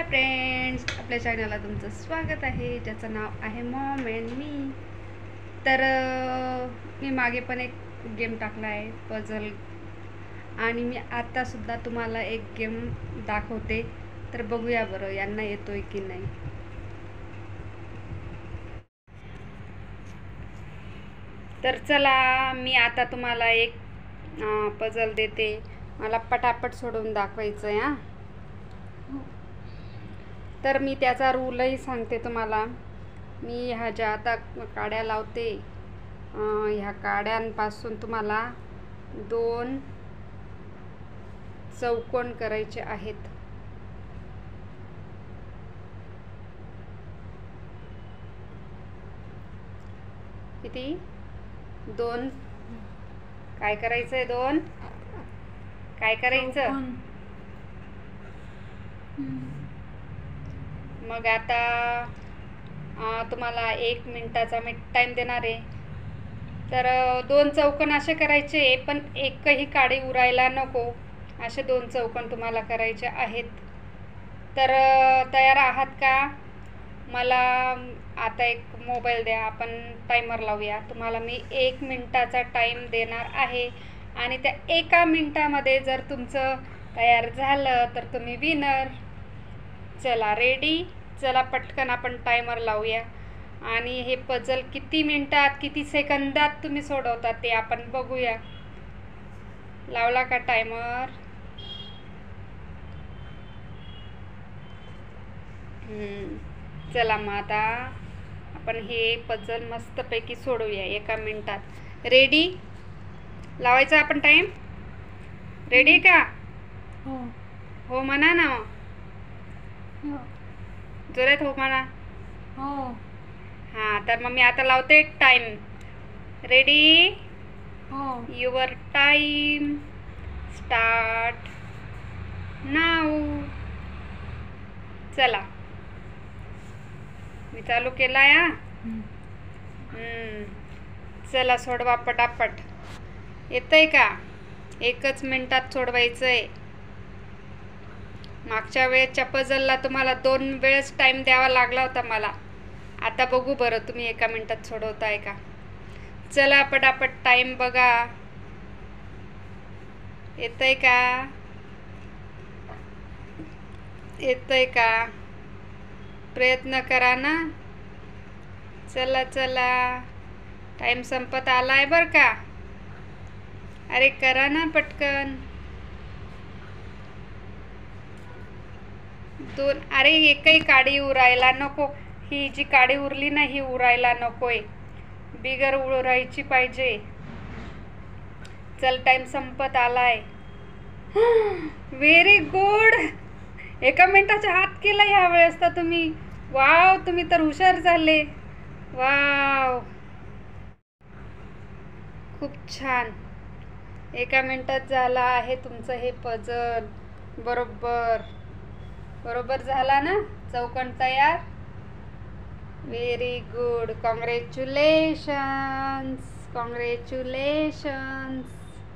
Friends, आपल्या चॅनलला तुमचं स्वागत आहे, ज्याचं नाव आहे मॉम अँड मी. तर मी मागे पण एक गेम टाकला आहे पझल, आणि मी आत्तासुद्धा तुम्हाला एक गेम दाखवते. तर बघूया बरं यांना येतोय की नाही. तर चला, मी आता तुम्हाला एक पझल देते. मला पटापट सोडवून दाखवायचं आहे. तर मी त्याचा रूलही सांगते तुम्हाला. मी ह्या ज्या आता काड्या लावते, ह्या काड्यांपासून तुम्हाला 2 चौकोन करायचे आहेत. किती? 2. काय करायचंय? 2 काय करायचं? मग आता तुम्हाला 1 मिनिटाचा मी टाइम देणार आहे. तर 2 चौकोन असे करायचे, पण एकही काडी उरायला नको. असे 2 चौकोन तुम्हाला करायचे आहेत. तर तयार आहात का? मला आता एक मोबाईल द्या, आपण टायमर लावूया. तुम्हाला मी 1 मिनिटाचा टाइम देणार आहे, आणि त्या 1 मिनिटामध्ये जर तुमचं तयार झालं तर तुम्ही विनर. चला, रेडी? चला पटकन आपण टायमर लावूया, आणि हे पझल किती मिनिटात किती सेकंदात तुम्ही सोडवता ते आपण बघूया. लावला का टायमर? चला, मग आता आपण हे पझल मस्तपैकी सोडवूया 1 मिनिटात. रेडी? लावायचा आपण टाइम. रेडी का? हो म्हणा ना. जोरात हो म्हणा. हां, तर मग मी आता लावते time. Ready? Your time start now. चला, मी चालू केला या. चला, सोडवा पटापट. येतंय का? 1च मिनिटात सोडवायचंय. मागच्या वेळेच्या पझलला तुम्हाला 2 वेळेस टाइम द्यावा लागला होता मला. आता बघू बरं तुम्ही 1 मिनिटात सोडवताय का. चला, पटापट टाइम बघा. येतंय का? येतंय का? प्रयत्न करा ना. चला चला, टाइम संपत आलाय बरं का. अरे करा ना पटकन. 2. अरे एकही काडी उरायला नको. ही जी काडी उरली ना, ही उरायला नकोय. बिगर उरायची पाहिजे. चल, टाइम संपत आलाय. Very good. 1 मिनिटाच्या आत केला ह्या वेळेस तर तुम्ही. वाव, तुम्ही तर हुशार झाले. वाव, खूप छान. 1 मिनिटात झाला आहे तुमचं हे पझल. बरोबर झाला ना? चौकोन तयार. Very good. कॉंग्रॅच्युलेशन्स.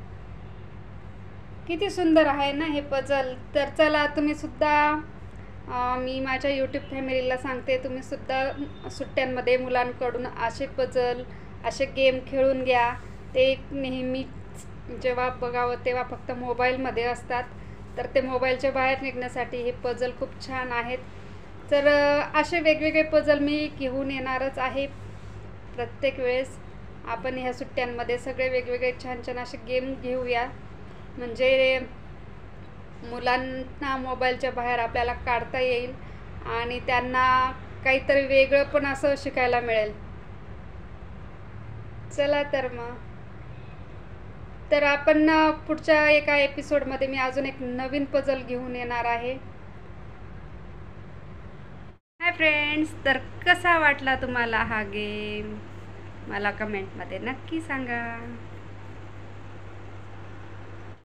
किती सुंदर आहे ना हे पझल. तर चला, तुम्ही सुद्धा, मी माझ्या यूट्यूब फॅमिलीला सांगते, तुम्ही सुद्धा सुट्ट्यांमध्ये मुलांकडून असे पझल, असे गेम खेळून घ्या. ते नेहमी जेव्हा बघावं तेव्हा फक्त मोबाईलमध्ये असतात. तर ते मोबाईलच्या बाहेर निघण्यासाठी हे पझल खूप छान आहेत. तर असे वेगवेगळे पझल मी घेऊन येणारच आहे प्रत्येक वेळेस. आपण ह्या सुट्ट्यांमध्ये सगळे वेगवेगळे छान छान असे गेम घेऊया, म्हणजे मुलांना मोबाईलच्या बाहेर आपल्याला काढता येईल, आणि त्यांना काहीतरी वेगळं पण असं शिकायला मिळेल. चला तर मग. तर आपण पुढच्या एका एपिसोडमध्ये मी अजून एक नवीन पझल घेऊन येणार आहे. हाय फ्रेंड्स, तर कसा वाटला तुम्हाला हा गेम? मला कमेंटमध्ये नक्की सांगा.